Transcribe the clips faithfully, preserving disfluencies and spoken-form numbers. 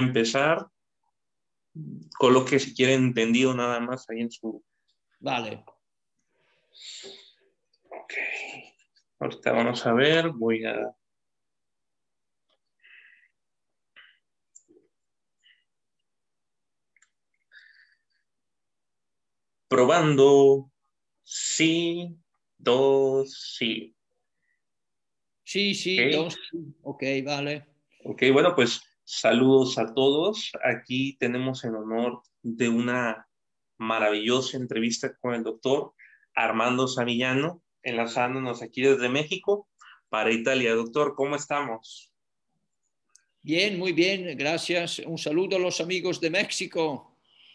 empezar. Coloque si quiere entendido nada más ahí en su... Vale. Ok. Ahorita vamos a ver, voy a... Probando. Sí, dos, sí. Sí, sí, Ok. dos. Ok, vale. Ok, bueno, pues saludos a todos. Aquí tenemos el honor de una maravillosa entrevista con el doctor Armando Savillano, enlazándonos aquí desde México para Italia. Doctor, ¿cómo estamos? Bien, muy bien, gracias. Un saludo a los amigos de México.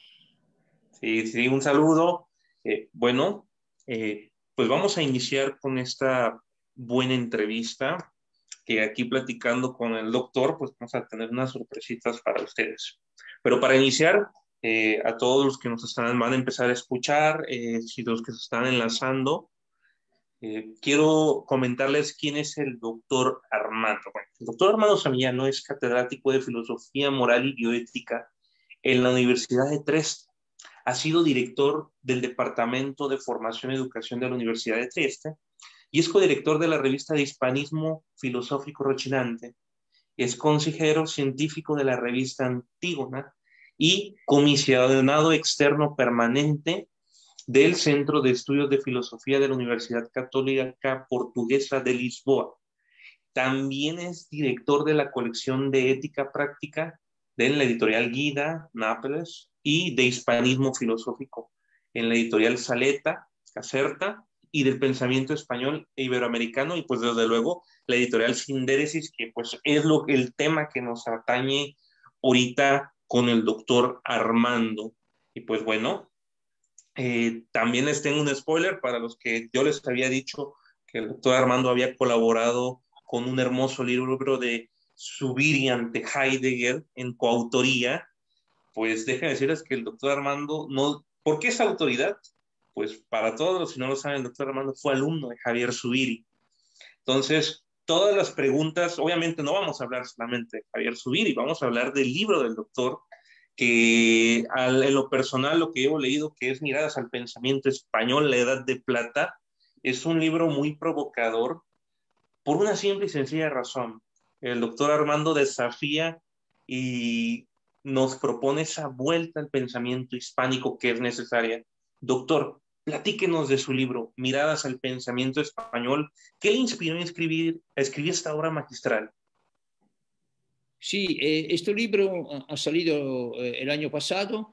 Sí, sí, un saludo. Eh, bueno, eh, pues vamos a iniciar con esta buena entrevista que aquí platicando con el doctor, pues vamos a tener unas sorpresitas para ustedes. Pero para iniciar, eh, a todos los que nos están, van a empezar a escuchar, eh, si los que se están enlazando, eh, quiero comentarles quién es el doctor Armando. Bueno, el doctor Armando Savillano es catedrático de Filosofía Moral y Bioética en la Universidad de Trieste. Ha sido director del Departamento de Formación y Educación de la Universidad de Trieste y es codirector de la revista de Hispanismo Filosófico Rochinante. Es consejero científico de la revista Antígona y comisionado externo permanente del Centro de Estudios de Filosofía de la Universidad Católica Portuguesa de Lisboa. También es director de la colección de Ética Práctica de la editorial Guida, Nápoles, y de Hispanismo Filosófico en la editorial Saleta, Caserta, y del pensamiento español e iberoamericano, y pues desde luego la editorial Sindéresis, que pues es lo, el tema que nos atañe ahorita con el doctor Armando. Y pues bueno, eh, también les tengo un spoiler para los que yo les había dicho que el doctor Armando había colaborado con un hermoso libro de Zubiri ante Heidegger en coautoría. Pues déjenme decirles que el doctor Armando no... ¿Por qué esa autoridad? Pues para todos los que no lo saben, el doctor Armando fue alumno de Javier Zubiri. Entonces, todas las preguntas, obviamente no vamos a hablar solamente de Javier Zubiri, vamos a hablar del libro del doctor, que al, en lo personal lo que llevo leído, que es Miradas al Pensamiento Español, la Edad de Plata, es un libro muy provocador por una simple y sencilla razón. El doctor Armando desafía y nos propone esa vuelta al pensamiento hispánico que es necesaria. Doctor, platíquenos de su libro, Miradas al Pensamiento Español. ¿Qué le inspiró a escribir, a escribir esta obra magistral? Sí, eh, este libro ha salido eh, el año pasado.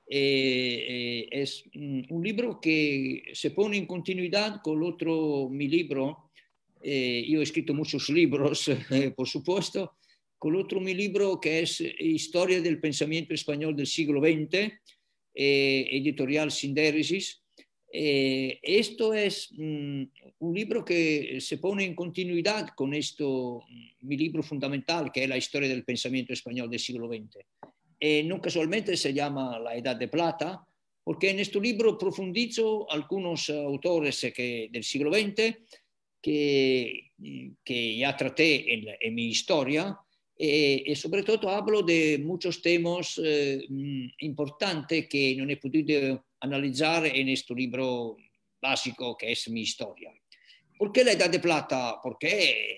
Eh, eh, es un libro que se pone en continuidad con otro mi libro. Eh, yo he escrito muchos libros, eh, por supuesto, con otro mi libro que es Historia del Pensamiento Español del siglo veinte, eh, editorial Sindéresis. Eh, esto es mm, un libro que se pone en continuidad con esto, mi libro fundamental, que es la historia del pensamiento español del siglo veinte. Eh, no casualmente se llama La Edad de Plata, porque en este libro profundizo algunos autores que, del siglo veinte que, que ya traté en, en mi historia, eh, y sobre todo hablo de muchos temas eh, importantes que no he podido analizar en este libro básico que es mi historia. ¿Por qué la Edad de Plata? Porque,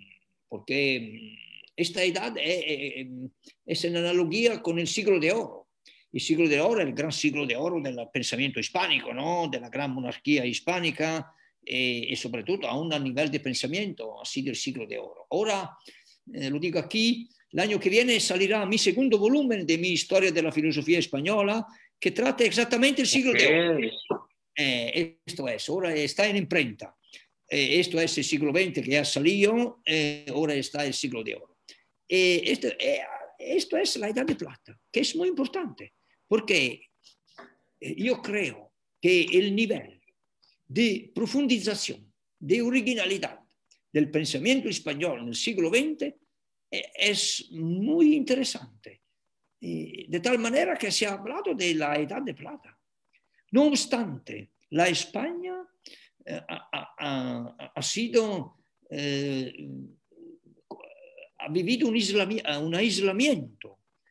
porque esta edad es, es en analogía con el siglo de oro. El siglo de oro es el gran siglo de oro del pensamiento hispánico, ¿no? De la gran monarquía hispánica, eh, y sobre todo aún a nivel de pensamiento ha sido el siglo de oro. Ahora, eh, lo digo aquí, el año que viene salirá mi segundo volumen de mi historia de la filosofía española, que trata exactamente el siglo de oro. Okay. Eh, esto es, ahora está en imprenta. Eh, esto es el siglo veinte que ya salió, eh, ahora está el siglo de oro. Eh, esto, eh, esto es la Edad de Plata, que es muy importante, porque yo creo que el nivel de profundización, de originalidad del pensamiento español en el siglo veinte es muy interesante, de tal manera que se ha hablado de la Edad de Plata. No obstante, la España eh, ha, ha, ha, sido, eh, ha vivido un, islami un aislamiento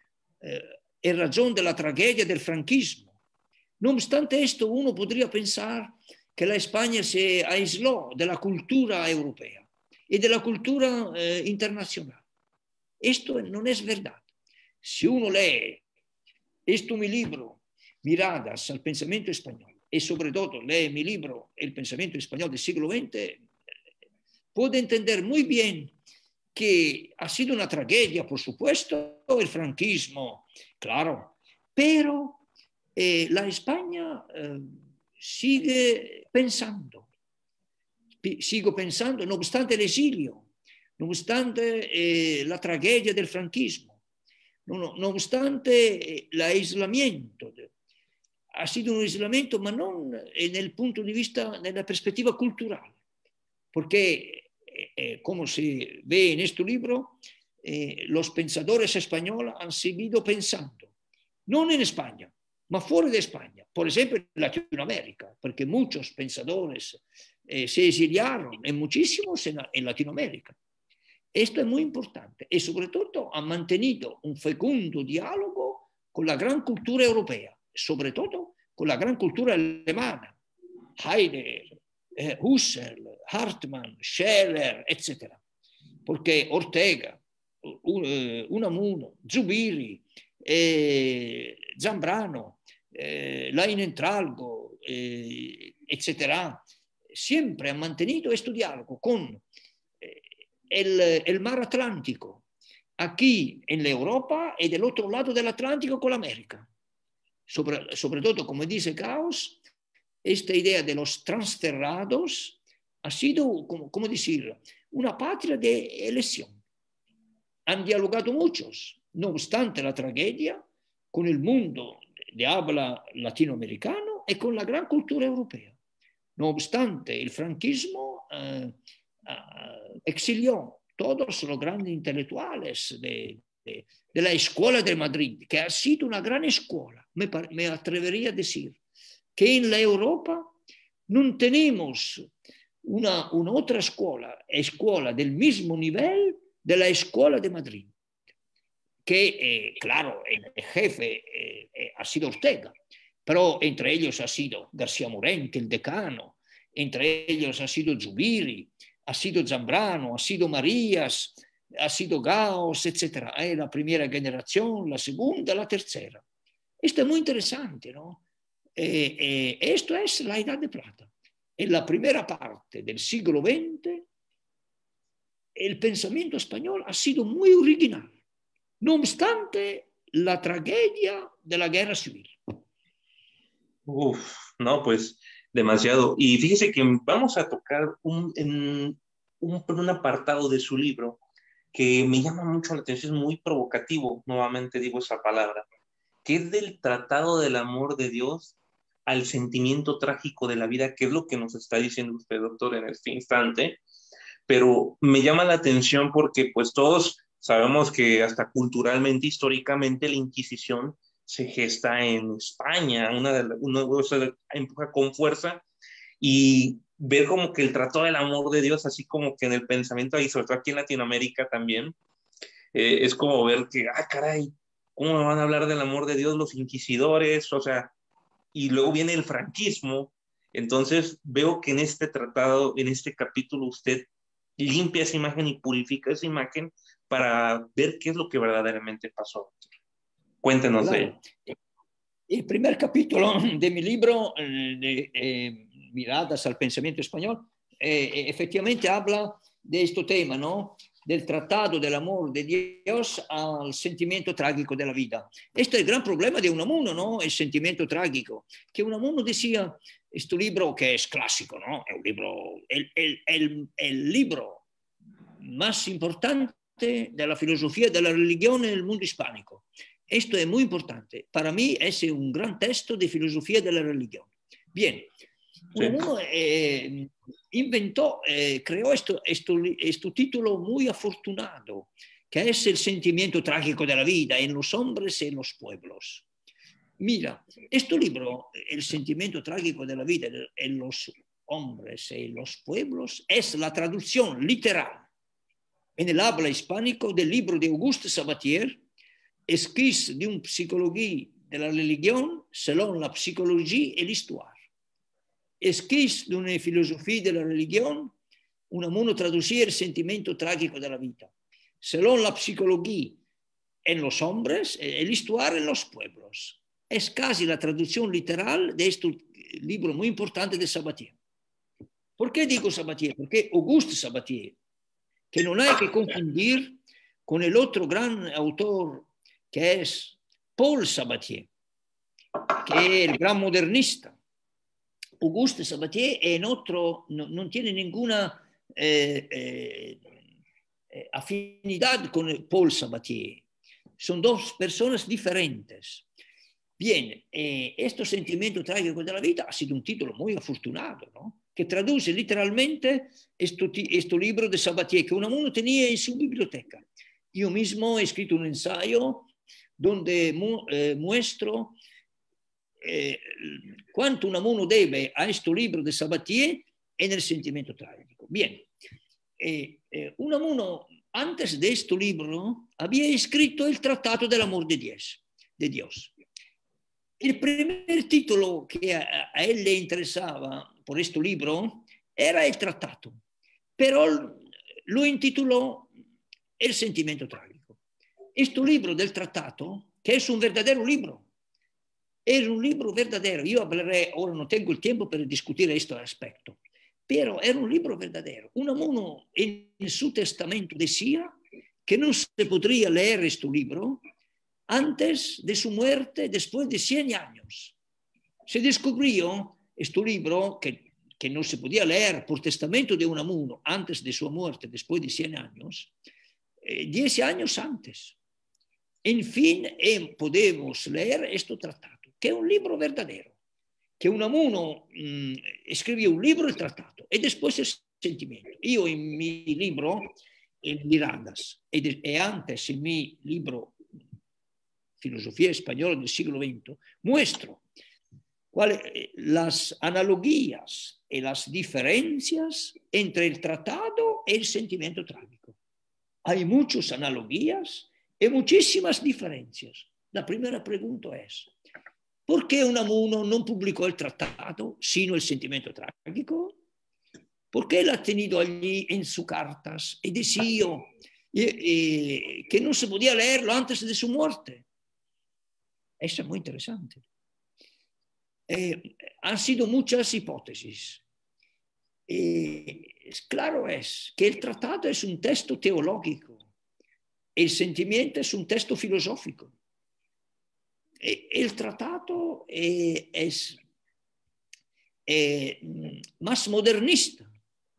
eh, en razón de la tragedia del franquismo. No obstante esto, uno podría pensar que la España se aisló de la cultura europea y de la cultura eh, internacional. Esto no es verdad. Si uno lee este mi libro, Miradas al pensamiento español, y sobre todo lee mi libro, El pensamiento español del siglo veinte, puede entender muy bien que ha sido una tragedia, por supuesto, el franquismo, claro, pero eh, la España eh, sigue pensando, sigo pensando, no obstante el exilio, no obstante eh, la tragedia del franquismo, no, no, no obstante el aislamiento. Ha sido un aislamiento, ma non nel punto di vista, nella prospettiva cultural, porque, eh, como se ve en este libro, eh, los pensadores españoles han seguido pensando, no en España, ma fuera de España, por ejemplo en Latinoamérica, porque muchos pensadores eh, se exiliaron, en muchísimos en, en Latinoamérica. Esto es muy importante y sobre todo han mantenido un fecundo diálogo con la gran cultura europea, sobre todo con la gran cultura alemana, Heidegger, eh, Husserl, Hartmann, Scheler, etcétera. Porque Ortega, Unamuno, Zubiri, eh, Zambrano, eh, Leinentralgo, eh, etcétera, siempre han mantenido este diálogo con eh, el, el mar Atlántico, aquí en la Europa y del otro lado del Atlántico con la América. Sobre, sobre todo, como dice Gauss, esta idea de los transterrados ha sido, como, como decir, una patria de elección. Han dialogado muchos, no obstante la tragedia, con el mundo de habla latinoamericano y con la gran cultura europea. No obstante, el franquismo eh, eh, exilió todos los grandes intelectuales de, de, de la Escuela de Madrid, que ha sido una gran escuela. Me, me atrevería a decir que en la Europa no tenemos una, una otra escuela, escuela del mismo nivel de la Escuela de Madrid, que, eh, claro, el jefe eh, eh, ha sido Ortega, pero entre ellos ha sido García Morente, el decano, entre ellos ha sido Zubiri, ha sido Zambrano, ha sido Marías, ha sido Gauss, etcétera. Hay la primera generación, la segunda, la tercera. Esto es muy interesante, ¿no? Eh, eh, esto es la Edad de Plata. En la primera parte del siglo veinte, el pensamiento español ha sido muy original, no obstante la tragedia de la guerra civil. Uf, no, pues demasiado. Y fíjese que vamos a tocar un, en, un, un apartado de su libro que me llama mucho la atención, es muy provocativo, nuevamente digo esa palabra, que es del tratado del amor de Dios al sentimiento trágico de la vida, que es lo que nos está diciendo usted, doctor, en este instante. Pero me llama la atención porque pues todos sabemos que hasta culturalmente, históricamente, la Inquisición se gesta en España, una de las, uno se empuja con fuerza, y ver como que el tratado del amor de Dios, así como que en el pensamiento, y sobre todo aquí en Latinoamérica también, eh, es como ver que, ah, caray, ¿cómo me van a hablar del amor de Dios los inquisidores? O sea, y luego viene el franquismo. Entonces veo que en este tratado, en este capítulo, usted limpia esa imagen y purifica esa imagen para ver qué es lo que verdaderamente pasó. Cuéntenos Claro. de él. El primer capítulo de mi libro, eh, de, eh, Miradas al pensamiento español, eh, efectivamente habla de este tema, ¿no? Del tratado del amor de Dios al sentimiento trágico de la vida. Este es el gran problema de Unamuno, ¿no? El sentimiento trágico. Que Unamuno decía, este libro que es clásico, ¿no? Es un libro, el, el, el, el libro más importante de la filosofía de la religión en el mundo hispánico. Esto es muy importante. Para mí es un gran texto de filosofía de la religión. Bien, Unamuno eh, inventó, eh, creó esto, esto, este título muy afortunado, que es el sentimiento trágico de la vida en los hombres y en los pueblos. Mira, este libro, El sentimiento trágico de la vida en los hombres y en los pueblos, es la traducción literal en el habla hispánico del libro de Auguste Sabatier, esquisse d'une psychologie de la religion selon la psychologie et l'histoire. Esquisse d'une philosophie de la religion, Unamuno traducía el sentimiento trágico de la vida, selon la psicología en los hombres, el histoire en los pueblos. Es casi la traducción literal de este libro muy importante de Sabatier. ¿Por qué digo Sabatier? Porque Auguste Sabatier, que no hay que confundir con el otro gran autor que es Paul Sabatier, que es el gran modernista. Auguste Sabatier en otro, no, no tiene ninguna eh, eh, afinidad con Paul Sabatier. Son dos personas diferentes. Bien, eh, este sentimiento trágico de la vida ha sido un título muy afortunado, ¿no? Que traduce literalmente este, este libro de Sabatier que Unamuno tenía en su biblioteca. Yo mismo he escrito un ensayo donde mu eh, muestro eh, cuánto Unamuno debe a este libro de Sabatier en el sentimiento trágico. Bien, eh, eh, Unamuno antes de este libro había escrito el Tratado del Amor de Dios. De Dios. El primer título que a, a él le interesaba por este libro era el tratado, pero lo intituló El sentimiento trágico. Este libro del tratado, que es un verdadero libro, es un libro verdadero. Yo hablaré, ahora no tengo el tiempo para discutir este aspecto, pero era un libro verdadero. Unamuno en su testamento decía que no se podría leer este libro antes de su muerte, después de cien años. Se descubrió este libro que, que no se podía leer por testamento de Unamuno antes de su muerte, después de cien años, eh, diez años antes. En fin, eh, podemos leer este tratado, que es un libro verdadero, que Unamuno mmm, escribió un libro, el tratado, y después el sentimiento. Yo en mi libro, en Miradas, y, de, y antes en mi libro Filosofía Española del siglo veinte, muestro cuáles las analogías y las diferencias entre el tratado y el sentimiento trágico. Hay muchas analogías y muchísimas diferencias. La primera pregunta es, ¿por qué Unamuno no publicó el tratado, sino el sentimiento trágico? ¿Por qué lo ha tenido allí en sus cartas y decía eh, eh, que no se podía leerlo antes de su muerte? Eso es muy interesante. Eh, han sido muchas hipótesis. Eh, claro es que el tratado es un texto teológico, el sentimiento es un texto filosófico. Eh, el tratado eh, es eh, más modernista,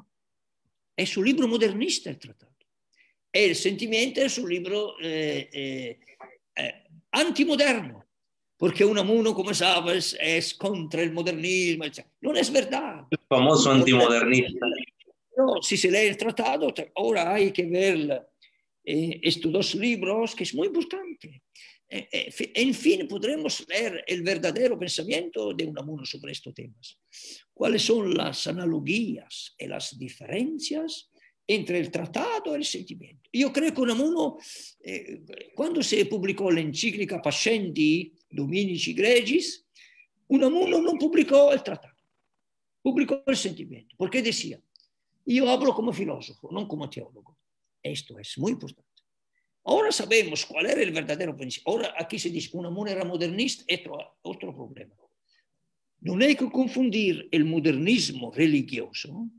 es un libro modernista el tratado. El sentimiento es un libro eh, eh, eh, antimoderno. Porque Unamuno, como sabes, es contra el modernismo. etcétera. No es verdad. El famoso antimodernista. No, si se lee el tratado, ahora hay que ver eh, estos dos libros, que es muy importante. Eh, eh, en fin, podremos leer el verdadero pensamiento de Unamuno sobre estos temas. ¿Cuáles son las analogías y las diferencias entre el tratado y el sentimiento? Yo creo que Unamuno, eh, cuando se publicó la encíclica Pascendi Dominici Gregis, Unamuno no publicó el tratado, publicó el sentimiento, porque decía, yo hablo como filósofo, no como teólogo. Esto es muy importante. Ahora sabemos cuál era el verdadero pensamiento. Ahora aquí se dice que Unamuno era modernista, otro, otro problema. No hay que confundir el modernismo religioso,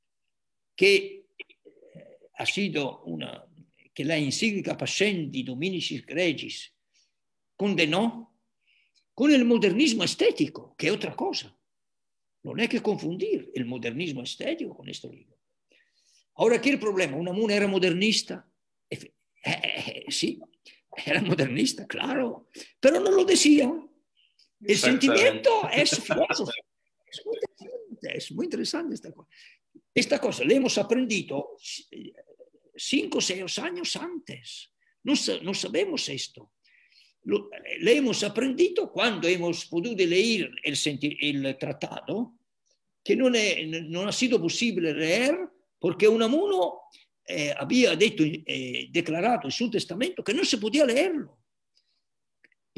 que ha sido una, que la encíclica Pascendi Dominici Gregis condenó, con el modernismo estético, que es otra cosa. No hay que confundir el modernismo estético con este libro. Ahora, ¿qué es el problema? Unamuno era modernista. Eh, eh, sí, era modernista, claro, pero no lo decía. El sentimiento es filósofo. Es muy interesante, es muy interesante esta cosa. Esta cosa la hemos aprendido cinco o seis años antes. No, no sabemos esto. Lo, le hemos aprendido cuando hemos podido leer el, el tratado, que no, è, non ha sido posible leer porque Unamuno eh, había detto, eh, declarato in suo testamento che non si poteva leerlo.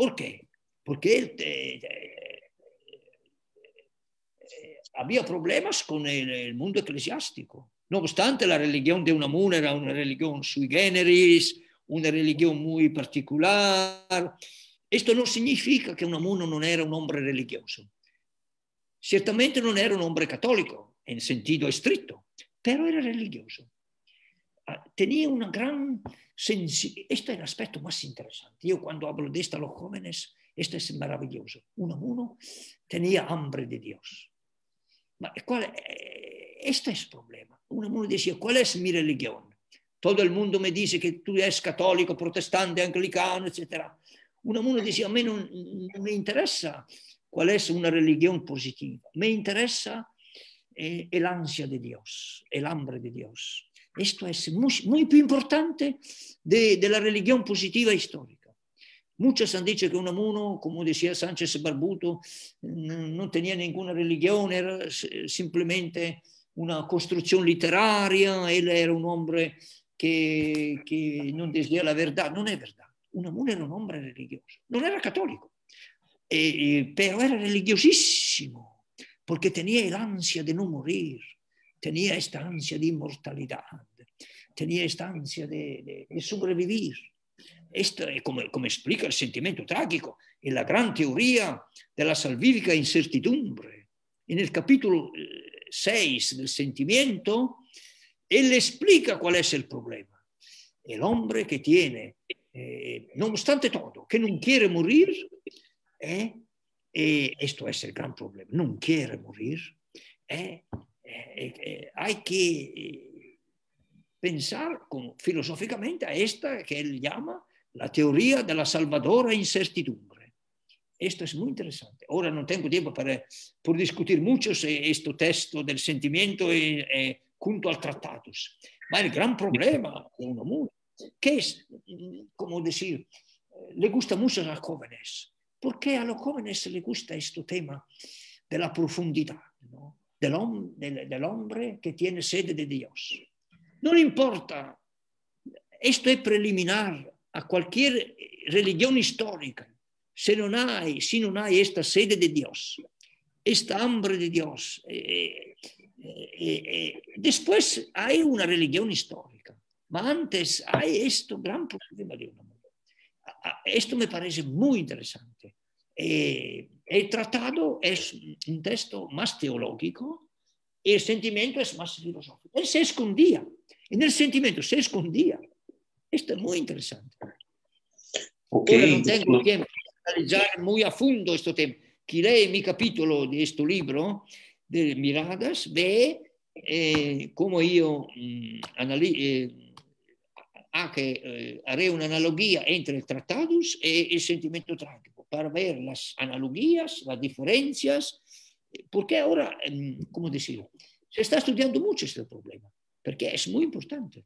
¿Por qué? Porque él eh, eh, había problemas con el, el mundo eclesiástico. No obstante, la religión de Unamuno era una religión sui generis, una religión muy particular. Esto no significa que Unamuno non era un hombre religioso. Ciertamente non era un hombre católico, en sentido estricto, pero era religioso. Tenía una gran sensibilidad. Este es el aspecto más interesante. Yo cuando hablo de esto a los jóvenes, esto es maravilloso. Unamuno tenía hambre de Dios. ¿Cuál? Este es el problema. Unamuno decía, ¿cuál es mi religión? Todo el mundo me dice que tú eres católico, protestante, anglicano, etcétera. Unamuno decía, a mí no, no me interesa cuál es una religión positiva. Me interesa eh, el ansia de Dios, el hambre de Dios. Esto es muy, muy più importante de, de la religión positiva histórica. Muchos han dicho que Unamuno, como decía Sánchez Barbuto, no tenía ninguna religión, era simplemente una construcción literaria, él era un hombre que, que non decía la verdad. Non è verdad. Unamuno era un hombre religioso, non era católico, eh, pero era religiosísimo, porque tenía el ansia de no morir, tenía esta ansia de inmortalidad, tenía esta ansia de, de, de sobrevivir. Esto es como, como explica el sentimiento trágico en la gran teoría de la salvífica incertidumbre. En el capítulo seis del sentimiento, él explica cuál es el problema. El hombre que tiene, eh, no obstante todo, que no quiere morir, eh, eh, esto es el gran problema, no quiere morir, eh, eh, eh, hay que eh, pensar con, filosóficamente a esta que él llama la teoría de la salvadora incertidumbre. Esto es muy interesante. Ahora no tengo tiempo para por discutir mucho si este texto del sentimiento es eh, junto al Tratatus. Ma el gran problema de Unamuno, que es, como decir, le gusta mucho a los jóvenes. ¿Por qué a los jóvenes les gusta este tema de la profundidad, ¿no? del, hom del, del hombre que tiene sede de Dios? No importa, esto es preliminar a cualquier religión histórica. Si no hay, si no hay esta sede de Dios, esta hambre de Dios, eh, eh, eh, después hay una religión histórica, pero antes hay este gran problema de Unamuno. Esto me parece muy interesante. Eh, el tratado es un texto más teológico y el sentimiento es más filosófico. Él se escondía, en el sentimiento se escondía. Esto es muy interesante. Okay. Ora non tengo tiempo di analizzare molto a fondo questo tema. Chi lee mi capitolo di questo libro, de Miradas, ve eh, come io mh, eh, anche, eh, haré una analogía entre el Tratatus e el sentimiento trágico para ver las analogías, las diferencias, porque ahora, eh, ¿cómo decirlo? Se está estudiando mucho este problema, porque es muy importante.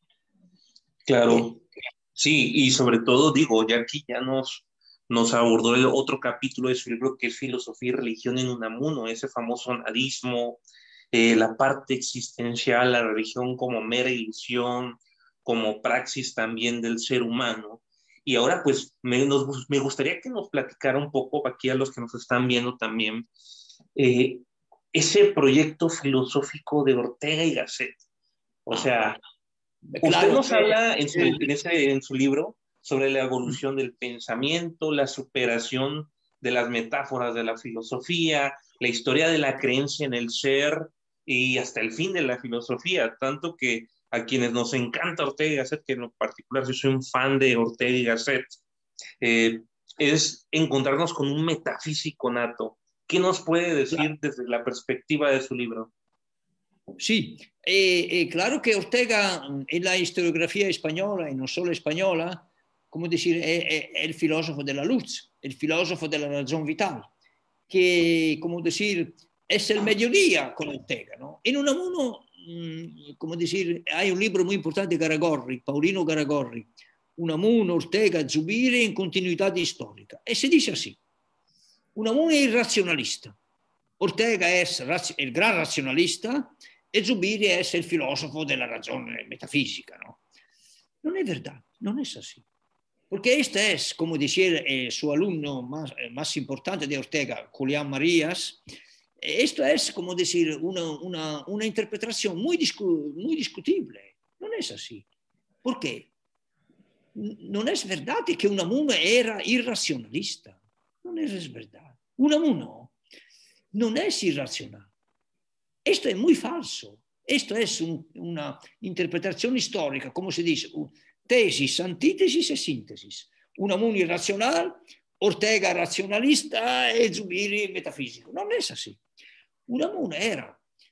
Claro. Sí, y sobre todo, digo, ya aquí ya nos, nos abordó el otro capítulo de su libro que es Filosofía y Religión en Unamuno, ese famoso analismo, eh, la parte existencial, la religión como mera ilusión, como praxis también del ser humano. Y ahora pues me, nos, me gustaría que nos platicara un poco, aquí a los que nos están viendo también, eh, ese proyecto filosófico de Ortega y Gasset. O sea... Usted claro, nos habla en su, en, ese, en su libro sobre la evolución del pensamiento, la superación de las metáforas de la filosofía, la historia de la creencia en el ser y hasta el fin de la filosofía, tanto que a quienes nos encanta Ortega y Gasset, que en lo particular yo soy un fan de Ortega y Gasset, eh, es encontrarnos con un metafísico nato. ¿Qué nos puede decir claro. desde la perspectiva de su libro? Sí, eh, eh, claro que Ortega en la historiografía española, y no solo española, como decir, es el filósofo de la luz, el filósofo de la razón vital, que, como decir, es el mediodía con Ortega, ¿no? En Unamuno, como decir, hay un libro muy importante de Garagorri, Paulino Garagorri, Unamuno, Ortega, Zubiri en continuidad histórica. E se dice así, Unamuno è il razionalista, Ortega es el gran racionalista e Zubiri es el filósofo de la razón metafísica, ¿no? Non è verdad, non è así. Porque este es, como decía eh, su alumno más, eh, más importante de Ortega, Julián Marías, eh, esto es, como decir, una, una, una interpretación muy, discu muy discutible. No es así. ¿Por qué? Non è verdad che Unamuno era irrazionalista. Non è verdad. Unamuno non è irrazionale. Esto es muy falso. Esto es un, una interpretación histórica, como se dice, tesis, antítesis e síntesis. Unamuno irrazional, Ortega racionalista e Zubiri metafísico. Non è así. Unamuno era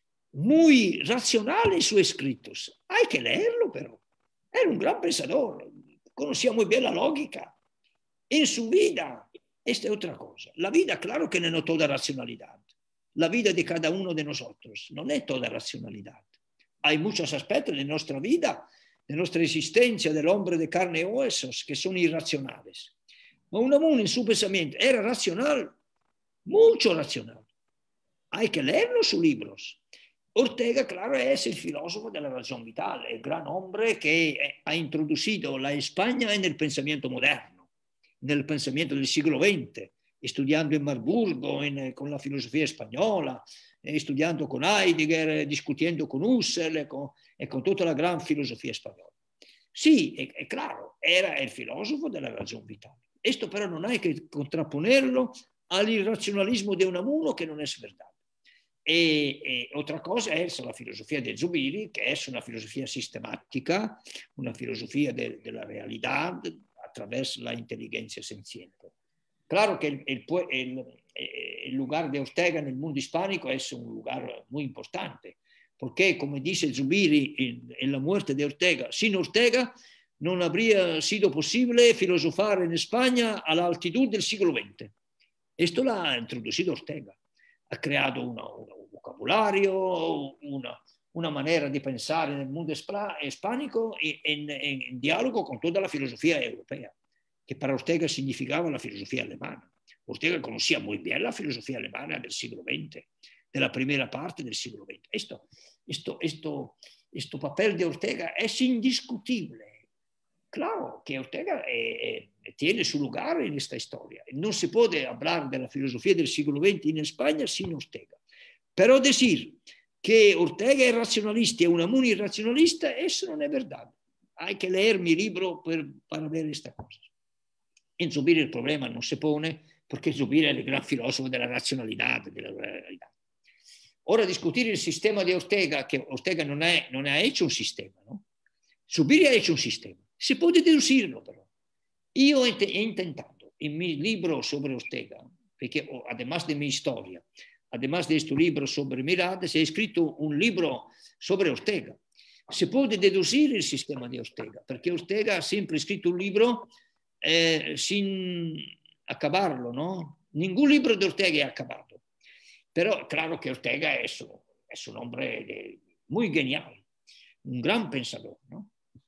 muy racional en sus escritos. Hay que leerlo, pero. Era un gran pensador. Conocía muy bien la lógica. En su vida, esta es otra cosa. La vida, claro que no es toda racionalidad. La vida de cada uno de nosotros no es toda racionalidad. Hay muchos aspectos de nuestra vida, de nuestra existencia, del hombre de carne y huesos, que son irracionales. Ma Unamuno en su pensamiento era racional, mucho racional. Hay que leerlo sus libros. Ortega, claro, es el filósofo de la razón vital, el gran hombre que ha introducido la España en el pensamiento moderno, en el pensamiento del siglo veinte, estudiando en Marburgo en, con la filosofía española, estudiando con Heidegger, discutiendo con Husserl y con, y con toda la gran filosofía española. Sí, es, es claro, era el filósofo de la razón vital. Esto pero no hay que contraponerlo al irracionalismo de Unamuno, que no es verdad. E, e otra cosa es la filosofía de Zubiri, que es una filosofía sistemática, una filosofía de, de la realidad a través de la inteligencia senciente. Claro que el, el, el, el lugar de Ortega en el mundo hispánico es un lugar muy importante, porque, como dice Zubiri en, en La muerte de Ortega, sin Ortega no habría sido posible filosofar en España a la altitud del siglo veinte. Esto lo ha introducido Ortega. Ha creado una, una, un vocabulario, una, una manera de pensar en el mundo hispánico en, en, en diálogo con toda la filosofía europea, que para Ortega significaba la filosofía alemana. Ortega conocía muy bien la filosofía alemana del siglo veinte, de la primera parte del siglo veinte. Esto, esto, esto, esto papel de Ortega es indiscutible. Claro que Ortega eh, eh, tiene su lugar en esta historia. No se puede hablar de la filosofía del siglo veinte en España sin Ortega. Pero decir que Ortega es racionalista y Unamuno es racionalista, eso no es verdad. Hay que leer mi libro per, para ver estas cosas. En Zubiri el problema no se pone porque Zubiri es el gran filósofo de la racionalidad, de la realidad. Ahora discutir el sistema de Ortega, que Ortega no ha, no ha hecho un sistema, ¿no? Zubiri ha hecho un sistema. Se puede deducirlo, pero. Yo he, he intentado en mi libro sobre Ortega, porque además de mi historia, además de este libro sobre Mirades, he escrito un libro sobre Ortega. Se puede deducir el sistema de Ortega, porque Ortega ha siempre escrito un libro eh, sin acabarlo, ¿no? Ningún libro de Ortega ha acabado. Pero claro que Ortega es, es un hombre de, muy genial, un gran pensador, ¿no?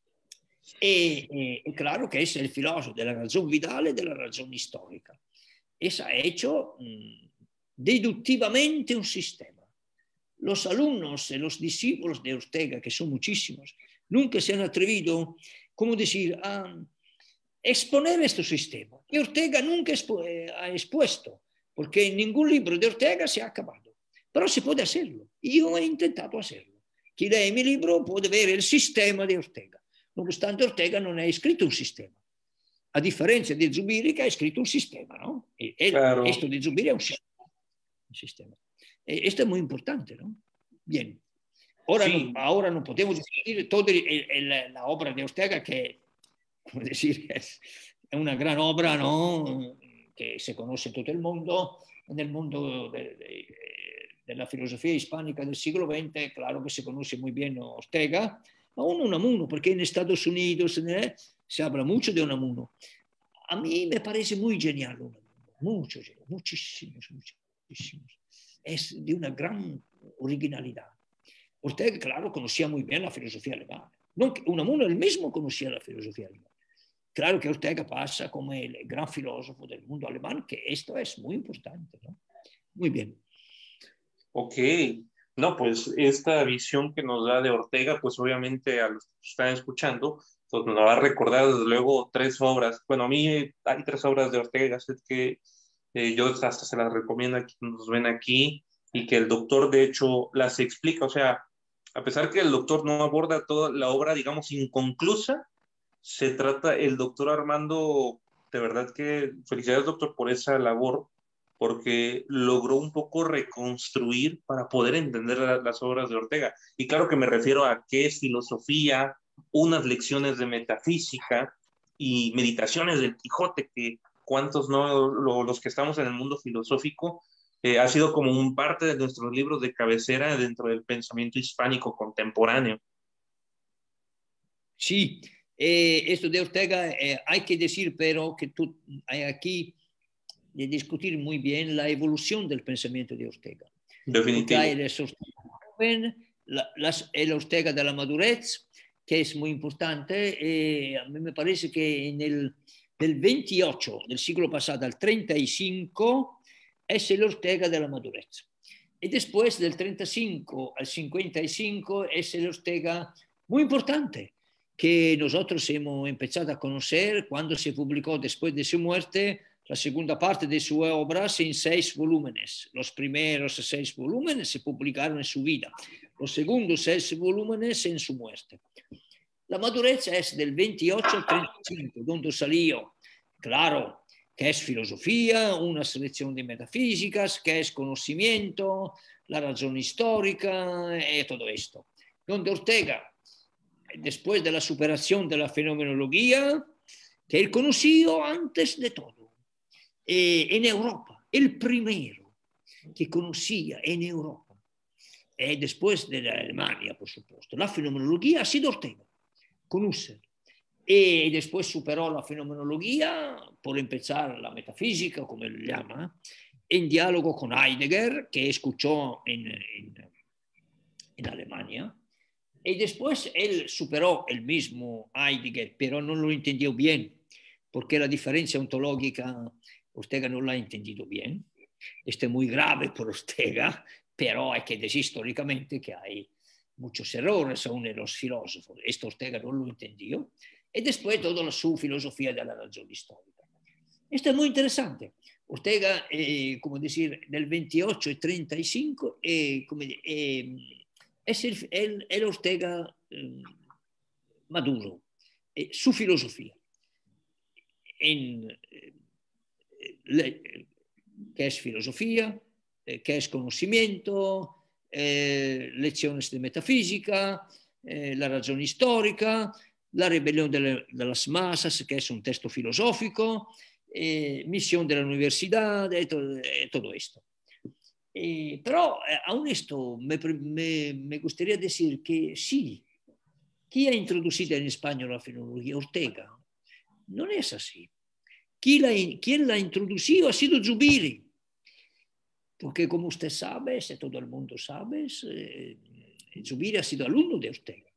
E, e, e claro que es el filósofo de la razón vital y de la razón histórica. Eso ha hecho mmm, deductivamente un sistema. Los alumnos y los discípulos de Ortega, que son muchísimos, nunca se han atrevido, como decir, a exponer este sistema. Y Ortega nunca expu ha expuesto, porque en ningún libro de Ortega se ha acabado. Pero se puede hacerlo. Y yo he intentado hacerlo. Quien lee mi libro puede ver el sistema de Ortega. No obstante, Ortega non ha escrito un sistema, a differenza di Zubiri che ha escrito un sistema, ¿no? E, claro. Esto de Zubiri è un sistema. Un sistema. E esto es muy importante, ¿no? Bien. Ahora, sí. no, ahora no podemos discutir toda la obra de Ortega, que, como decir, es una gran obra, ¿no? Que se conoce en todo el mundo, en el mundo de, de, de la filosofía hispánica del siglo veinte, claro que se conoce muy bien Ortega, aún Unamuno, porque en Estados Unidos ¿eh? se habla mucho de Unamuno. A mí me parece muy genial Unamuno, mucho, muchísimos, muchísimos. Es de una gran originalidad. Ortega, claro, conocía muy bien la filosofía alemana. No, Unamuno él mismo conocía la filosofía alemana. Claro que Ortega pasa como el gran filósofo del mundo alemán, que esto es muy importante, ¿no? Muy bien. Ok. No, pues esta visión que nos da de Ortega, pues obviamente a los que están escuchando, Entonces nos va a recordar desde luego tres obras. Bueno, a mí hay tres obras de Ortega y Gasset que eh, yo hasta se las recomiendo a quienes nos ven aquí y que el doctor de hecho las explica. O sea, a pesar que el doctor no aborda toda la obra, digamos, inconclusa, se trata el doctor Armando, de verdad que felicidades doctor por esa labor, porque logró un poco reconstruir para poder entender la, las obras de Ortega. Y claro que me refiero a qué es filosofía, unas lecciones de metafísica y meditaciones del Quijote, que cuántos no, lo, los que estamos en el mundo filosófico, eh, ha sido como un parte de nuestros libros de cabecera dentro del pensamiento hispánico contemporáneo. Sí, eh, esto de Ortega, eh, hay que decir, pero que tú hay aquí de discutir muy bien la evolución del pensamiento de Ortega. Porque hay Definitivo. el Ortega joven, la, las, el Ortega de la madurez, que es muy importante. Eh, a mí me parece que en el del veintiocho del siglo pasado al treinta y cinco es el Ortega de la madurez. Y después del treinta y cinco al cincuenta y cinco es el Ortega muy importante, que nosotros hemos empezado a conocer cuando se publicó después de su muerte la segunda parte de su obra en seis volúmenes. Los primeros seis volúmenes se publicaron en su vida, los segundos seis volúmenes en su muerte. La madurez es del veintiocho al treinta y cinco, donde salió, claro, que es filosofía, una selección de metafísicas, que es conocimiento, la razón histórica y todo esto. Donde Ortega, después de la superación de la fenomenología, que él conoció antes de todo, eh, en Europa, el primero que conocía en Europa, eh, después de la Alemania, por supuesto, la fenomenología ha sido Ortega, con Husserl. Y después superó la fenomenología por empezar la metafísica, como él llama, en diálogo con Heidegger, que escuchó en, en, en Alemania. Y después él superó el mismo Heidegger, pero no lo entendió bien, porque la diferencia ontológica Ortega no la ha entendido bien. Esto es muy grave por Ortega, pero hay que decir históricamente que hay muchos errores aún en los filósofos. Esto Ortega no lo entendió. Y después toda su filosofía de la razón histórica. Esto es muy interesante. Ortega, eh, como decir, del veintiocho y treinta y cinco, eh, como, eh, es el, el, el Ortega eh, maduro, eh, su filosofía, en, eh, le, que es filosofía, eh, que es conocimiento, eh, lecciones de metafísica, eh, la razón histórica, la rebelión de, la, de las masas, que es un texto filosófico, eh, misión de la universidad, eh, todo, eh, todo esto. Eh, pero eh, aún esto me, me, me gustaría decir que sí, ¿quién ha introducido en España la fenomenología? Ortega. No es así. ¿Quién la, ¿Quién la ha introducido? Ha sido Zubiri. Porque como usted sabe, si todo el mundo sabe, eh, Zubiri ha sido alumno de Ortega.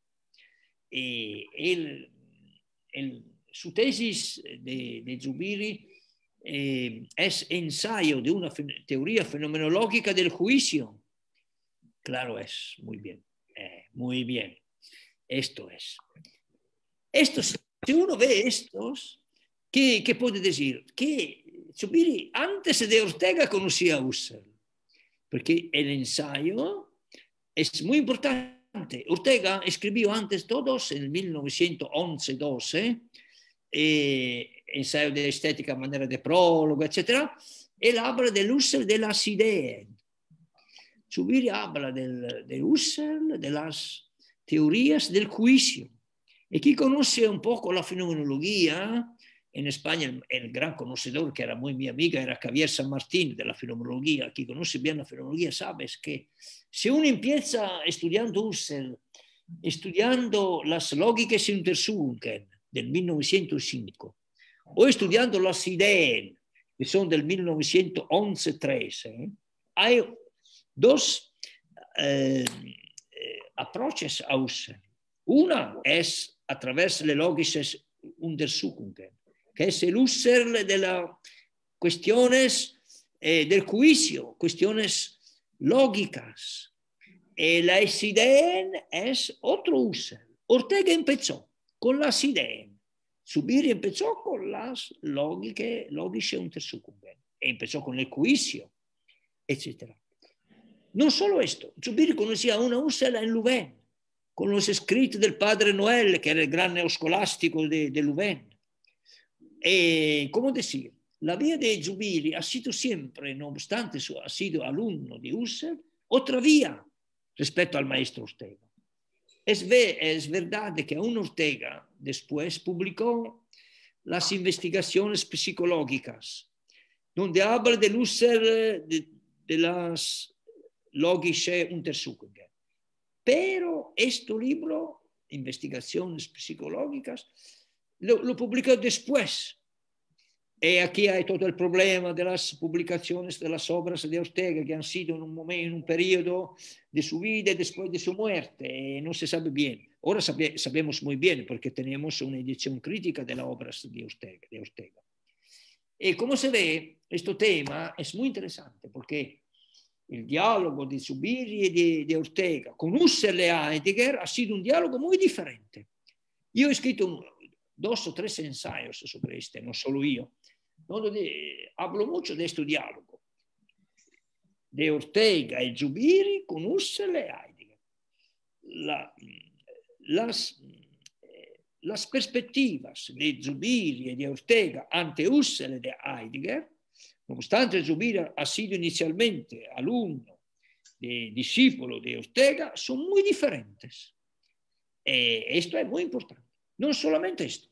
Y él, él, su tesis de, de Zubiri eh, es ensayo de una teoría fenomenológica del juicio. Claro, es muy bien, eh, muy bien. Esto es. Estos, si uno ve estos, ¿qué, qué puede decir? Que Zubiri antes de Ortega conocía a Husserl, porque el ensayo es muy importante. Ortega escribió antes todos en mil novecientos once doce, eh, ensayo de estética, manera de prólogo, etcétera. Él habla del Husserl de las ideas. Zubiri habla del, de Husserl, de las teorías del juicio. Y quien conoce un poco la fenomenología, en España el, el, gran conocedor, que era muy mi amiga, era Javier San Martín de la fenomenología. Quien conoce bien la fenomenología sabe que si uno empieza estudiando Husserl, estudiando las lógicas Untersuchungen del mil novecientos cinco, o estudiando las ideas, que son del mil novecientos once trece, ¿eh? Hay dos eh, approaches a Husserl. Una es a través de las lógicas Untersuchungen, que es el Husserl de las cuestiones eh, del juicio, cuestiones lógicas. Y la ideas es otro Husserl. Ortega empezó con las ideas. Zubiri empezó con las lógicas, logische Untersuchungen, e empezó con el juicio, etcétera. No solo esto, Zubiri conocía a una Husserl en Louvain, con los escritos del padre Noël, que era el gran neoscolástico de, de Louvain. Y, como decía, la vida de Zubiri ha sido siempre, no obstante ha sido alumno de Husserl, otra vía respecto al maestro Ortega. Es, ve, es verdad que aún Ortega después publicó las investigaciones psicológicas, donde habla de Husserl, de, de las logische Untersuchungen. Pero este libro, Investigaciones Psicológicas, lo, lo publicó después. Y aquí hay todo el problema de las publicaciones de las obras de Ortega, que han sido en un momento, en un periodo de su vida y después de su muerte. Y no se sabe bien. Ahora sabe, sabemos muy bien porque tenemos una edición crítica de las obras de Ortega, de Ortega. Y como se ve, este tema es muy interesante porque el diálogo de Zubiri y de, de Ortega con Husserl y Heidegger ha sido un diálogo muy diferente. Yo he escrito dos o tres ensayos sobre este, no solo yo, donde hablo mucho de este diálogo de Ortega y Zubiri con Husserl y Heidegger. La, las, las perspectivas de Zubiri y de Ortega ante Husserl y de Heidegger, no obstante Zubiri ha sido inicialmente alumno, de, discípulo de Ortega, son muy diferentes. Eh, esto es muy importante. No solamente esto.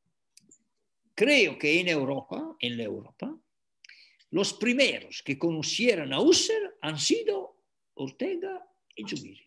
Creo que en Europa, en la Europa, los primeros que conocieron a Husserl han sido Ortega y Zubiri.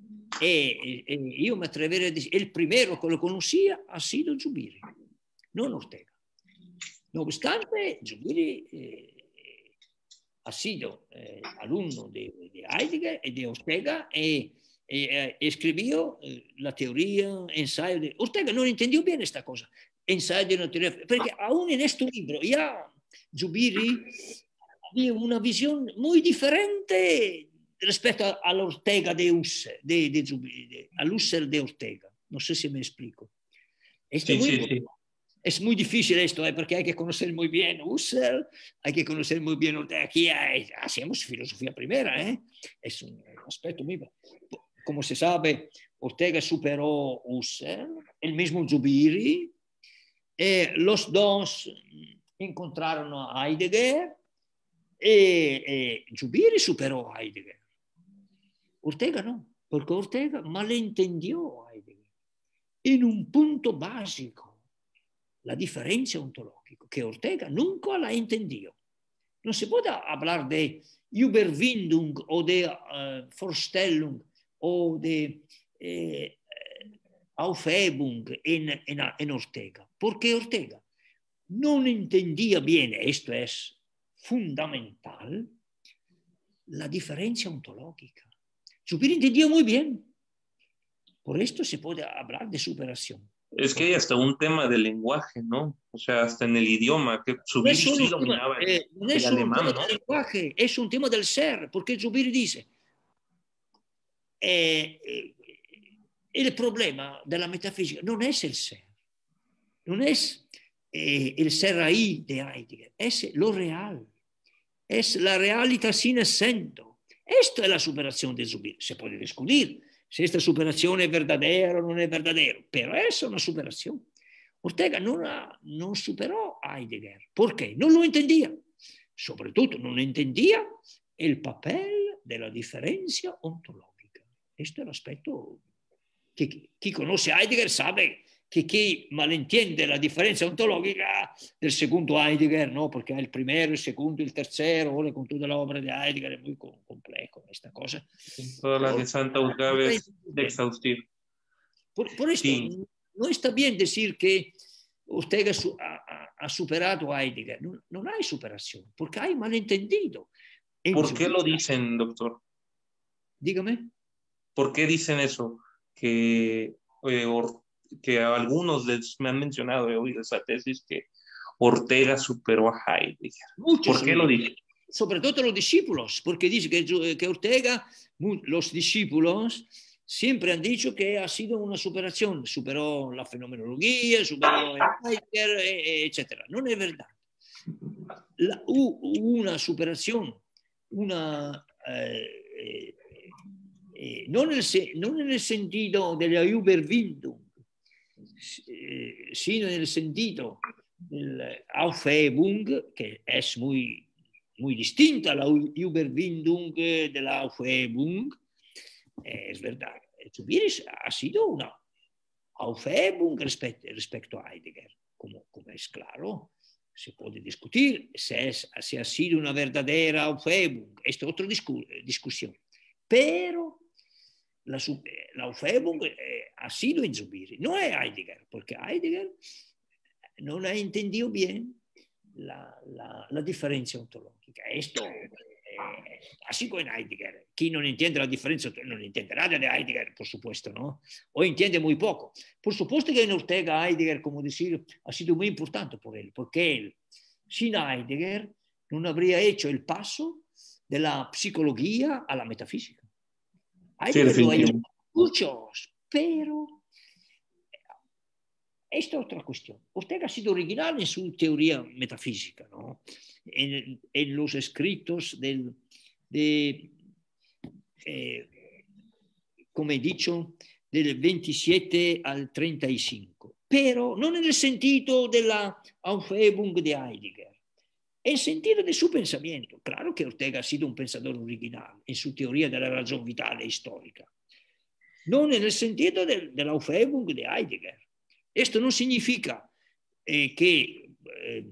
E, e io mi atreverei a dire, el primero que lo conocía ha sido Zubiri, non Ortega. No obstante, Zubiri eh, ha sido eh, alumno de, de Heidegger y de Ortega e, e eh, escribió eh, la teoría, ensayo de... Ortega non entendió bien esta cosa, ensayo de una teoría, perché aún en este libro ya Zubiri había una visión muy diferente respecto al Ortega de Husserl, de, de Zubiri, de, al Husserl de Ortega. No sé si me explico. Esto sí, es, muy, sí, sí. Es muy difícil esto, ¿eh? Porque hay que conocer muy bien Husserl, hay que conocer muy bien Ortega. Aquí hay, hacemos filosofía primera, ¿eh? Es un aspecto muy... Como se sabe, Ortega superó Husserl, el mismo Zubiri, eh, los dos encontraron a Heidegger e, e Zubiri superó a Heidegger. Ortega no, porque Ortega malentendió a Heidegger en un punto básico, la diferencia ontológica, que Ortega nunca la entendió. No se puede hablar de Überwindung o de uh, Vorstellung o de eh, Aufhebung en, en, en Ortega, porque Ortega no entendía bien, esto es fundamental, la diferencia ontológica. Zubiri entendía muy bien. Por esto se puede hablar de superación. Es que hay hasta un tema de lenguaje, ¿no? O sea, hasta en el idioma, que Zubiri no sí dominaba el, eh, no es el un alemán, tema ¿no? del lenguaje, es un tema del ser, porque Zubiri dice, eh, eh, el problema de la metafísica no es el ser, no es eh, el ser ahí de Heidegger, es lo real, es la realidad sin essendo. Esto es la superación de Zubiri. Se puede discutir si esta superación es verdadera o no es verdadera, pero es una superación. Ortega no, la, no superó a Heidegger. ¿Por qué? No lo entendía. Sobre todo, no entendía el papel de la diferencia ontológica. Este es el aspecto que quien conoce a Heidegger sabe que chi malentiende la differenza ontologica del secondo Heidegger, no? Perché il primero, il secondo, il tercero, con tutta l'opera di Heidegger è molto complejo questa cosa. Toda la de Santa Urgave es exhaustiva. Por, por esto, sí. No está bien decir que Ortega ha, ha superado a Heidegger. No, no hay superación, porque hay malentendido. ¿Por qué lo dicen, doctor? Dígame. ¿Por qué dicen eso? Que, eh, or, que a algunos les me han mencionado, he oído esa tesis, que Ortega superó a Heidegger. Muchos ¿Por qué lo dicen? Sobre todo los discípulos, porque dice que, que Ortega, los discípulos, siempre han dicho que ha sido una superación, superó la fenomenología, superó Heidegger, etcétera. No es verdad. La, una superación, una, eh, eh, no, nel, no nel sentido della Überwindung, eh, sino nel sentido del Aufhebung, que es muy, muy distinta a la Überwindung de la Aufhebung. Eh, es verdad, Zubiri ha sido una Aufhebung respecto, respecto a Heidegger, como, como es claro. Se puede discutir si, es, si ha sido una verdadera Aufhebung. Esta es otra discu discusión. Pero la, la Aufhebung eh, ha sido en Zubiri, no es Heidegger, porque Heidegger no ha entendido bien la, la, la diferencia ontológica. Esto eh, así como en Heidegger. Quien no entiende la diferencia no entiende nada de Heidegger, por supuesto, ¿no? O entiende muy poco. Por supuesto que en Ortega Heidegger, como decir, ha sido muy importante por él, porque él, sin Heidegger, no habría hecho el paso de la psicología a la metafísica. Heidegger sí, lo ha hecho muchos, pero esta es otra cuestión. Ortega ha sido original en su teoría metafísica, ¿no? En, en los escritos del, de, eh, como he dicho, del veintisiete al treinta y cinco, pero no en el sentido de la Aufhebung de Heidegger, en el sentido de su pensamiento. Claro que Ortega ha sido un pensador original en su teoría de la razón vital e histórica, no en el sentido de, de la Aufhebung de Heidegger. Esto no significa eh, que, eh,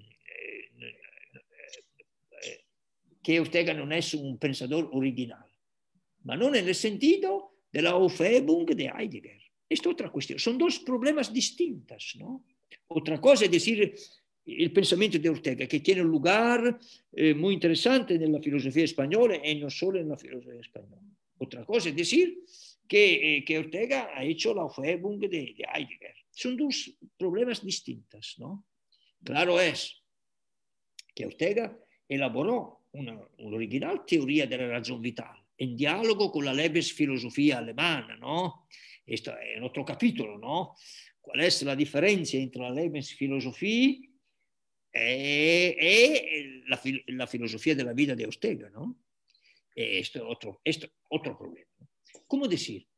eh, que Ortega no es un pensador original, ma no en el sentido de la Aufhebung de Heidegger. Esta es otra cuestión. Son dos problemas distintos, ¿no? Otra cosa es decir el pensamiento de Ortega, que tiene un lugar eh, muy interesante en la filosofía española y no solo en la filosofía española. Otra cosa es decir que, eh, que Ortega ha hecho la Aufhebung de, de Heidegger. Son dos problemas distintos, ¿no? Claro es que Ortega elaboró una, una original teoría de la razón vital en diálogo con la Lebensfilosofía alemana, ¿no? Esto es en otro capítulo, ¿no? ¿Cuál es la diferencia entre la Lebensfilosofía e, e la, la filosofía de la vida de Ortega, ¿no? Esto es otro, esto, otro problema. ¿Cómo decir?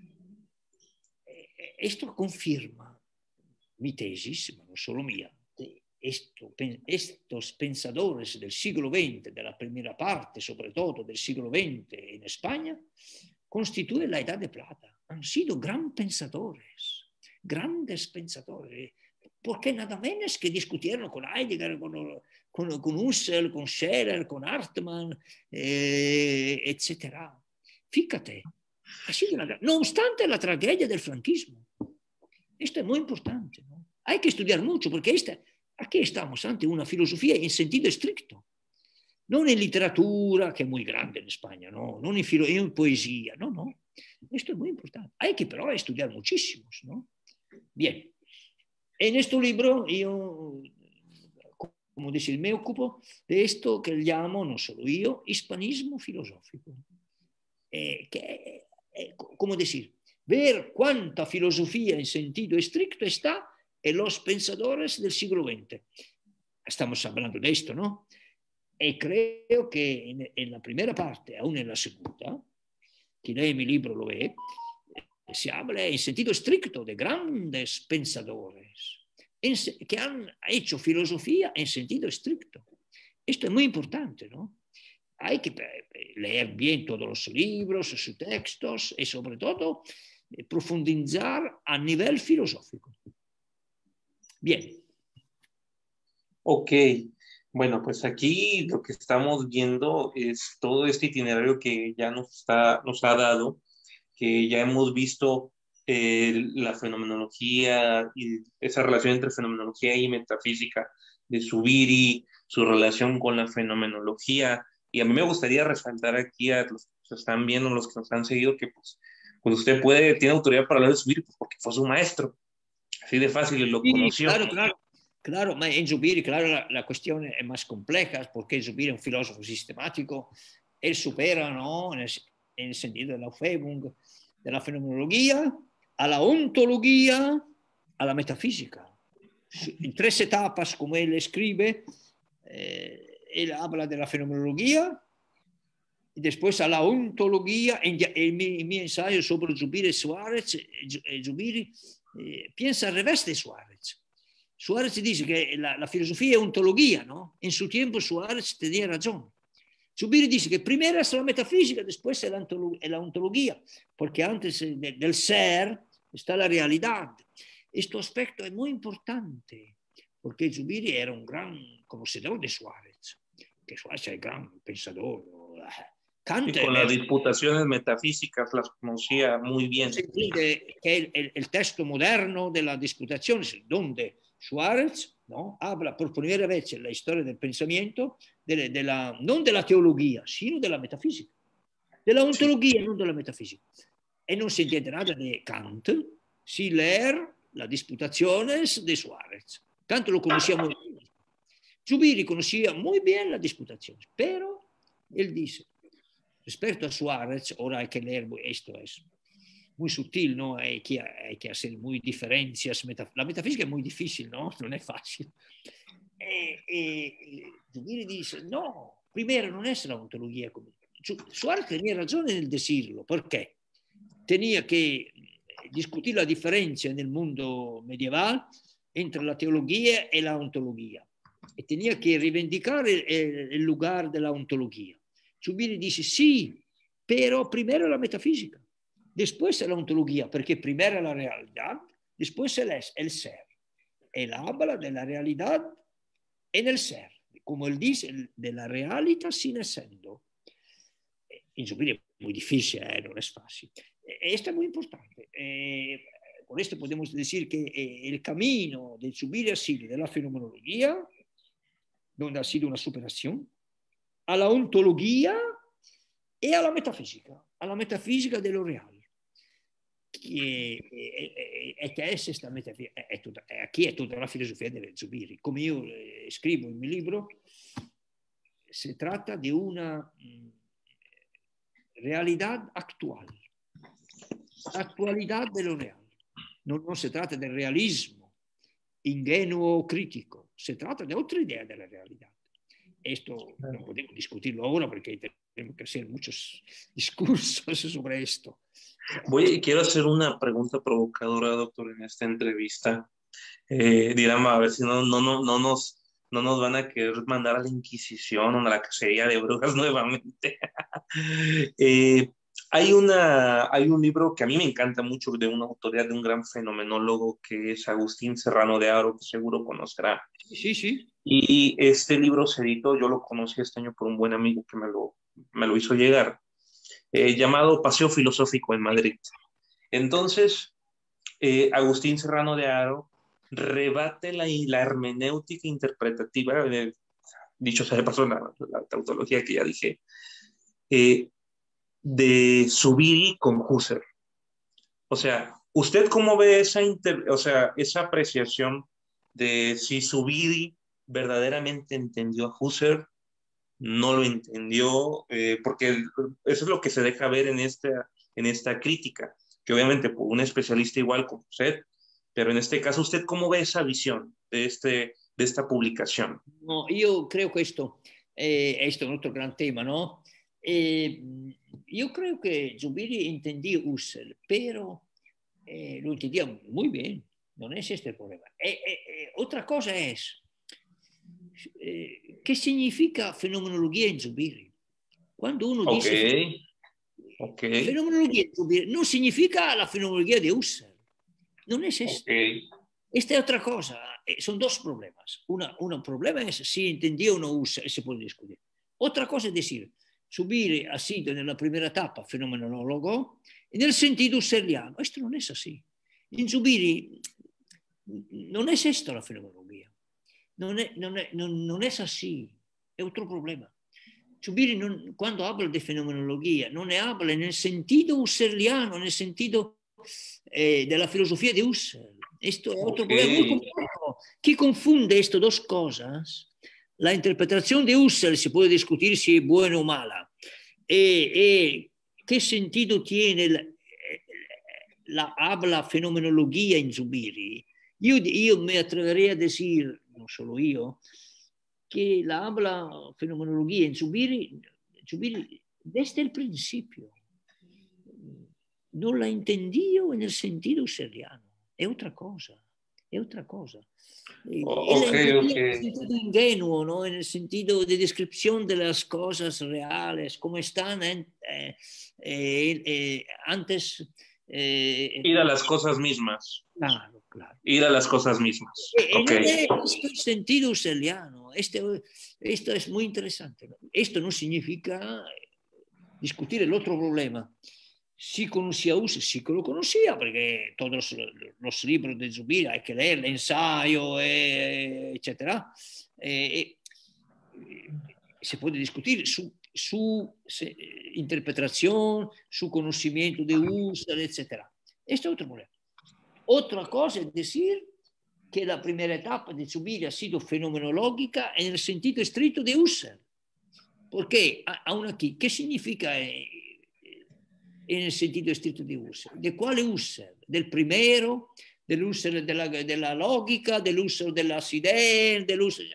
Esto confirma mi tesis, ma no solo mía. Esto, estos pensadores del siglo veinte, de la primera parte, sobre todo del siglo veinte en España, constituyen la Edad de Plata. Han sido gran pensadores, grandes pensadores, porque nada menos que discutieron con Heidegger, con, con, con Husserl, con Scherer, con Hartmann, eh, etcétera. Fíjate, ha sido una, no obstante la tragedia del franquismo. Esto es muy importante, ¿no? Hay que estudiar mucho porque esta, aquí estamos ante una filosofía en sentido estricto, no en literatura, que es muy grande en España, no, no en, filo, en poesía, no, no. Esto es muy importante. Hay que pero estudiar muchísimos, ¿no? Bien, en este libro yo, como decir, me ocupo de esto que llamo, no solo yo, hispanismo filosófico. Eh, que, eh, como decir, ver cuánta filosofía en sentido estricto está en los pensadores del siglo veinte. Estamos hablando de esto, ¿no? Y creo que en, en la primera parte, aún en la segunda, que lee mi libro lo ve, se habla en sentido estricto de grandes pensadores en, que han hecho filosofía en sentido estricto. Esto es muy importante, ¿no? Hay que leer bien todos los libros, sus textos y sobre todo profundizar a nivel filosófico. Bien. Ok, bueno, pues aquí lo que estamos viendo es todo este itinerario que ya nos, está, nos ha dado, que ya hemos visto eh, la fenomenología y esa relación entre fenomenología y metafísica de Zubiri, su relación con la fenomenología. Y a mí me gustaría resaltar aquí a los que nos están viendo, los que nos han seguido, que pues, pues usted puede, tiene autoridad para hablar de Zubiri pues porque fue su maestro. Así de fácil lo sí, conoció. Claro, claro. Claro, ma en Zubiri, claro, la, la cuestión es más compleja porque Zubiri es un filósofo sistemático, él supera, ¿no? En el, en el sentido de la Aufhebung, de la fenomenología a la ontología, a la metafísica. En tres etapas, como él escribe, eh, él habla de la fenomenología, y después a la ontología. En, en, mi, en mi ensayo sobre Zubiri Suárez, Zubiri eh, piensa al revés de Suárez. Suárez dice que la, la filosofía es ontología, ¿no? En su tiempo Suárez tenía razón. Zubiri dice que primero es la metafísica, después es la, es la ontología, porque antes de, del ser está la realidad. Este aspecto es muy importante, porque Zubiri era un gran conocedor de Suárez, que Suárez es un gran pensador. Kant, y con las disputaciones metafísicas las conocía muy bien. Que el, el, el texto moderno de las disputaciones, donde Suárez, ¿no?, habla por primera vez en la historia del pensamiento, de, de la, no de la teología, sino de la metafísica, de la ontología, sí, no de la metafísica. Y no se entiende nada de Kant sin leer las disputaciones de Suárez. Kant lo conocía muy bien. Zubiri conocía muy bien las disputaciones, pero él dice, respecto a Suárez, ahora hay que leer, esto es muy sutil, ¿no? Hay que, hay que hacer muy diferencias. La metafísica es muy difícil, ¿no? No es fácil. E, e, Zubiri dice, no, primero no es la ontología común. Suárez tenía razón en decirlo, porque tenía que discutir la diferencia en el mundo medieval entre la teología y la ontología. Y tenía que reivindicar el, el lugar de la ontología. Zubiri dice, sí, pero primero la metafísica, después la ontología, porque primero la realidad, después el, el ser. Él habla de la realidad en el ser, como él dice, de la realidad sin essendo. En Zubiri es muy difícil, ¿eh? No es fácil. Esto es muy importante. Eh, con esto podemos decir que eh, el camino de Zubiri ha sido de la fenomenología, donde ha sido una superación, a la ontología y a la metafísica, a la metafísica de lo real. Que, e, e, che è esta metafisica, è tutta, aquí è tutta la filosofia di Zubiri. Come io eh, scrivo in mio libro, si tratta di una mh, realidad actual, actualidad de lo real. Non, non si tratta del realismo ingenuo critico, si tratta di otra idea della realidad. Esto no podemos discutirlo ahora porque tenemos que hacer muchos discursos sobre esto. Voy, quiero hacer una pregunta provocadora, doctor, en esta entrevista. Eh, dirán, a ver si no, no, no, no, nos, no nos van a querer mandar a la Inquisición o a la cacería de brujas nuevamente. eh, hay, una, hay un libro que a mí me encanta mucho de una autoría de un gran fenomenólogo que es Agustín Serrano de Haro, que seguro conocerá. Sí, sí. Y este libro se editó, yo lo conocí este año por un buen amigo que me lo, me lo hizo llegar. Eh, llamado Paseo Filosófico en Madrid. Entonces, eh, Agustín Serrano de Haro rebate la, la hermenéutica interpretativa, eh, dicho sea de paso, la, la tautología que ya dije, eh, de Zubiri con Husserl. O sea, ¿usted cómo ve esa, inter, o sea, esa apreciación de si Zubiri verdaderamente entendió a Husserl? No lo entendió, eh, porque eso es lo que se deja ver en esta, en esta crítica, que obviamente por un especialista igual como usted, pero en este caso, ¿usted cómo ve esa visión de, este, de esta publicación? No, yo creo que esto, eh, esto es otro gran tema, ¿no? Eh, yo creo que Zubiri entendió Husserl, pero eh, lo entendía muy bien, no es este el problema. Eh, eh, otra cosa es, Eh, ¿qué significa fenomenología en Zubiri? Cuando uno dice okay. Okay. fenomenología en Zubiri, no significa la fenomenología de Husserl. No es esto. Okay. Esta es otra cosa. Son dos problemas. Una, un problema es si entendió o no Husserl, se puede discutir. Otra cosa es decir, Zubiri ha sido en la primera etapa fenomenólogo en el sentido husserliano. Esto no es así. En Zubiri no es esto la fenomenología. Non è, non, è, non, non è así, è otro problema. Zubiri non, quando habla di fenomenologia non ne habla nel sentido husserliano, nel sentido eh, della filosofia di Husserl. Esto è otro okay. problema muy complejo. Chi confunde estas dos cosas, la interpretación de Husserl se puede discutir si es buena o mala. E, e ¿qué sentido tiene la, la habla fenomenología en Zubiri, yo, yo me atrevería a decir, no solo yo, que la habla fenomenología en Zubiri, Zubiri desde el principio no la entendió en el sentido husserliano, è otra cosa, è otra cosa. Oh, Él ok, entendía ok. en el sentido ingenuo, ¿no? En el sentido de descripción de las cosas reales, como están eh, eh, eh, antes. Eh, Ir a las cosas mismas. claro, claro. Ir a las cosas mismas. E Ok. non è questo il sentido husserliano. Esto, esto es muy interesante, ¿no? Esto no significa discutir el otro problema. Si conocía Husserl, sí que lo conocía, porque todos los, los libros de Zubiri hay que leer, el ensayo, eh, etcétera. Eh, eh, se puede discutir su, su se, interpretación, su conocimiento de Husserl, etcétera. Esto es otro problema. Otra cosa es decir que la primera etapa de Zubiri ha sido fenomenológica en el sentido estricto de Husserl. Porque aún aquí, ¿qué significa eh, en el sentido estricto de Husserl? ¿De cuál Husserl? ¿Del primero? ¿Del Husserl de la, de la lógica? ¿Del Husserl de las ideas? ¿Del Husserl?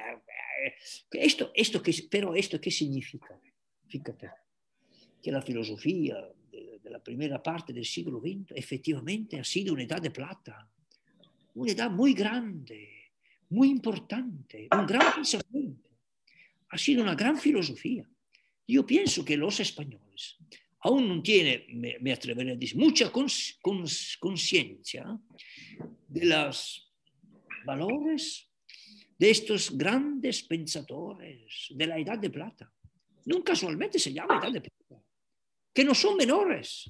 Esto, esto que, pero esto ¿qué significa? Fíjate, que la filosofía de, de la primera parte del siglo veinte efectivamente ha sido una edad de plata, una edad muy grande, muy importante, un gran pensamiento. Ha sido una gran filosofía. Yo pienso que los españoles aún no tienen, me, me atreveré a decir, mucha cons, cons, conciencia de los valores de estos grandes pensadores de la Edad de Plata. No casualmente se llama Edad de Plata, que no son menores.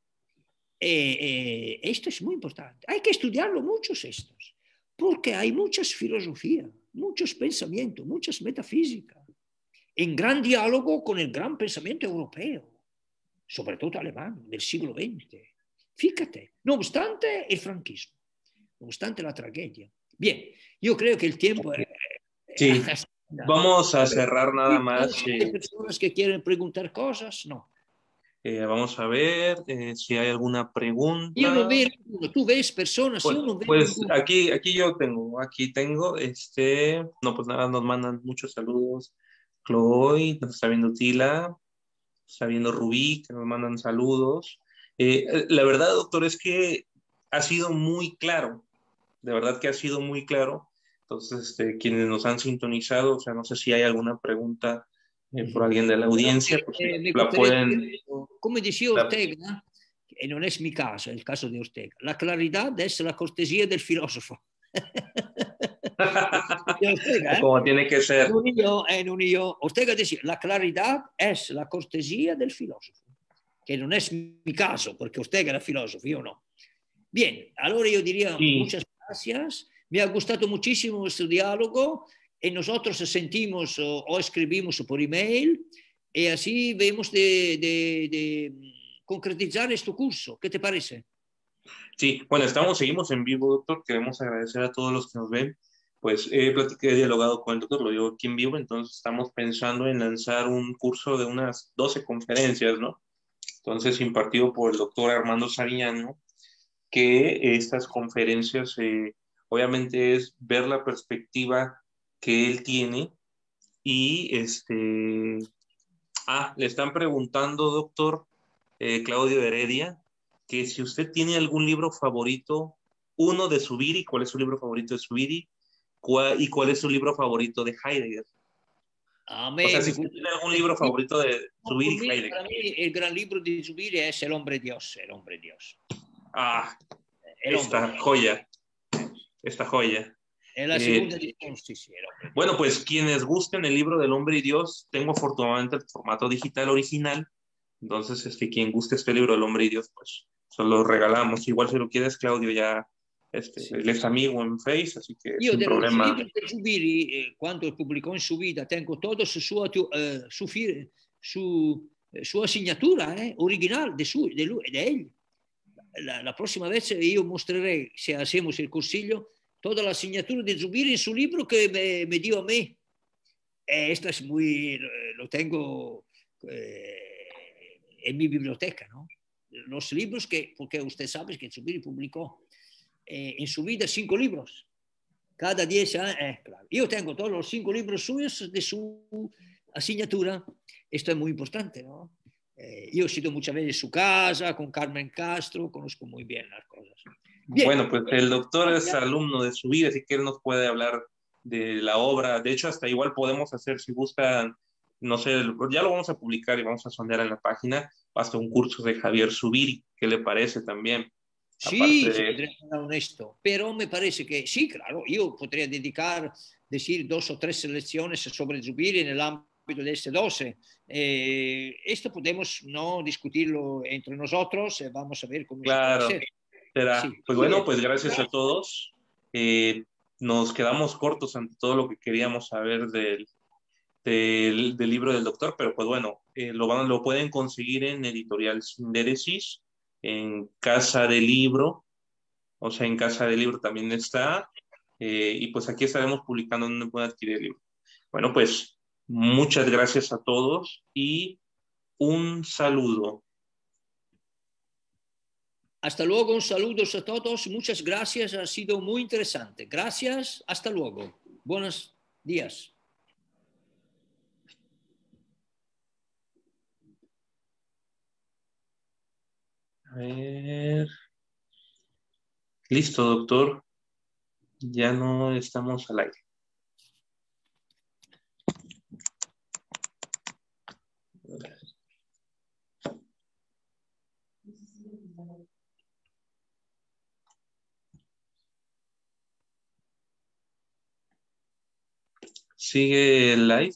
Eh, eh, esto es muy importante. Hay que estudiarlo muchos estos, porque hay muchas filosofías, muchos pensamientos, muchas metafísicas, en gran diálogo con el gran pensamiento europeo, sobre todo alemán, del siglo veinte. Fíjate, no obstante el franquismo, no obstante la tragedia. Bien, yo creo que el tiempo... Okay. Sí, vamos a cerrar nada más. ¿Hay personas que quieren preguntar cosas? No. Eh, vamos a ver eh, si hay alguna pregunta. Yo no veo ninguno. Tú ves personas, Pues, yo no veo pues ninguno. aquí, aquí yo tengo, aquí tengo, este, no, pues nada, nos mandan muchos saludos. Chloe, nos está viendo Tila, está viendo Rubí, que nos mandan saludos. Eh, la verdad, doctor, es que ha sido muy claro, de verdad que ha sido muy claro. Entonces, este, quienes nos han sintonizado, o sea, no sé si hay alguna pregunta eh, por alguien de la audiencia, pues Eh, me la pueden... decir, come diceva La... Ortega, e non è mi caso, è il caso di Ortega, la claridad es la cortesia del filosofo. Ortega, Como eh? tiene que ser. Non io, eh, non io. Ortega decía, la claridad es la cortesia del filosofo, que non è mi caso, porque Ortega era filosofo, io no. Bien, allora io diría Sí. muchas gracias, me ha gustado muchísimo este diálogo y nosotros sentimos o, o escribimos por email y así vemos de, de, de concretizar este curso. ¿Qué te parece? Sí, bueno, estamos, seguimos en vivo, doctor. Queremos agradecer a todos los que nos ven. Pues he platicado, he dialogado con el doctor, lo digo aquí en vivo, entonces estamos pensando en lanzar un curso de unas doce conferencias, ¿no? Entonces, impartido por el doctor Armando Sariñano, que estas conferencias, eh, obviamente, es ver la perspectiva que él tiene y, este, ah, le están preguntando, doctor eh, Claudio Heredia, que si usted tiene algún libro favorito, uno de Zubiri, ¿cuál es su libro favorito de Zubiri? ¿Cuál, y cuál es su libro favorito de Heidegger? A me, O sea, me si usted tiene algún libro favorito de Zubiri y Heidegger. Para mí, el gran libro de Zubiri es El hombre Dios, El hombre Dios. Ah, el esta hombre. joya, esta joya. Es la Eh, segunda edición, sí, sí, el hombre. Bueno, pues quienes gusten el libro del hombre y Dios, tengo afortunadamente el formato digital original. Entonces, este, quien guste este libro del hombre y Dios, pues se lo regalamos. Igual si lo quieres, Claudio, ya este, Sì. él es amigo en Face, así que Io sin del problema. libro di Zubiri, eh, quando pubblicò in sua vita, tengo todo su sua, eh, su, su, eh, sua signatura eh, original de, su, de, lui, de él. La, la próxima vez io mostreré, se hacemos el cursillo, toda la signatura de Zubiri en su libro que me, me dio a mí. Eh, esto es muy, lo tengo eh, en mi biblioteca, ¿no? los libros que, porque usted sabe que Zubiri publicó eh, en su vida cinco libros. Cada diez años, eh, claro. Yo tengo todos los cinco libros suyos de su asignatura. Esto es muy importante, ¿no? Eh, yo he sido muchas veces en su casa, con Carmen Castro, conozco muy bien las cosas. Bien. Bueno, pues el doctor es alumno de Zubiri, así que él nos puede hablar de la obra. De hecho, hasta igual podemos hacer, si gustan, no sé, ya lo vamos a publicar y vamos a sondear en la página, hasta un curso de Javier Zubiri. ¿Qué le parece también? Sí, Aparte si de... podría ser honesto, pero me parece que sí, claro, yo podría dedicar, decir, dos o tres lecciones sobre Zubiri en el ámbito de este doce. Eh, esto podemos no discutirlo entre nosotros, eh, vamos a ver cómo se puede Claro, hacer. será. Sí, Pues muy bueno, bien. pues gracias a todos. Eh, nos quedamos cortos ante todo lo que queríamos saber del, del, del libro del doctor, pero pues bueno, eh, lo, van, lo pueden conseguir en Editorial Sindéresis, en Casa del Libro, o sea, en Casa del Libro también está, eh, y pues aquí estaremos publicando donde pueden adquirir el libro. Bueno, pues muchas gracias a todos y un saludo. Hasta luego, un saludo a todos, muchas gracias, ha sido muy interesante. Gracias, hasta luego. Buenos días. A ver. Listo, doctor. Ya no estamos al aire. ¿Sigue el live?